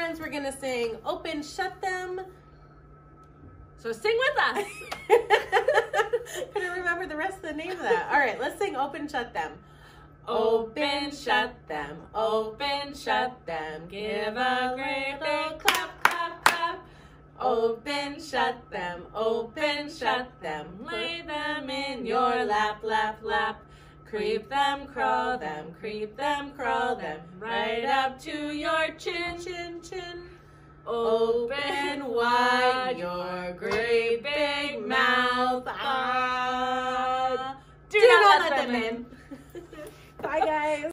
hands, we're gonna sing Open, Shut Them. So sing with us. Couldn't remember the rest of the name of that. All right, let's sing Open, Shut Them. Open, shut them, open, shut them, give a great big clap, clap, clap. Open, shut them, lay them in your lap, lap, lap. Creep them, crawl them, crawl them, right up to your chin, chin, chin. Open wide your great big mouth. Ah. Do not let them in. Bye, guys.